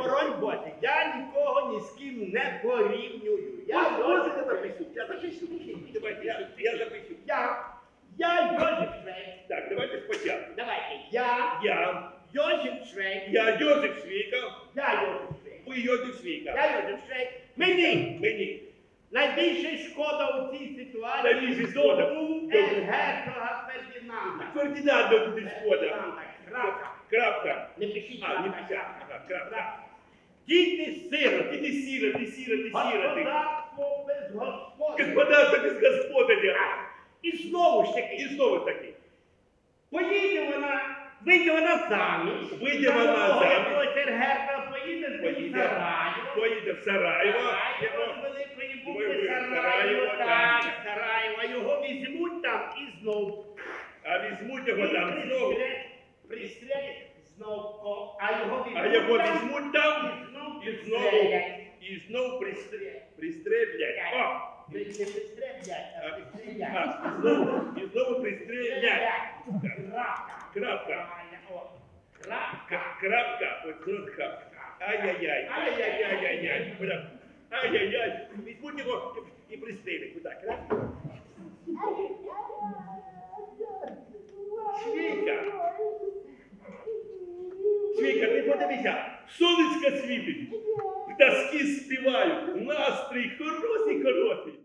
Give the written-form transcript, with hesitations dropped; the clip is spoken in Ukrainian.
Боронь Боже, я нікого ні з ким не порівнюю. Я запишу. Давайте, я запишу. Я Йозеф Швейк. Так, давайте спочатку. Давайте, я Йозеф Швейк. Я Йозеф Швейка. Я Йозеф Швейк. Ви Йозеф Швейка. Я Йозеф Швейк. Мені найбільше шкода у цій ситуації. Найбільше шкода. Герцога Фердинанда. Фердинанда буде шкода. Крапка. Крапка. Не пишіть А, не крапка. пишіть. Крапка. Діти сироти. Ти сіроти. Господарство без господаря. Господарство без господаря. І знову ж таки. І знову таки. Вийде вона заміж. Вийде вона заміж. Якогось ергерка поїде в Сараєво. Поїде в Сараєво. Сараєво з великої букви Сараєво, Сараєво. Так, так. Сараєво. А його візьмуть там і знов. А візьмуть його там знову. Пристрелять знов. А його візьмуть там і і знову. знову пристрелять. О! Не пристрелять, а пристрелять. І знову пристрелять. Крапка. Крапка. Ось тут крапка. Ай-яй-яй. Ай-яй-яй. Візьмуть його і пристрелять. Куди? Крапка. Швейка, ти подивися. Сонечко світить. Пташки співають. Настрій хороший.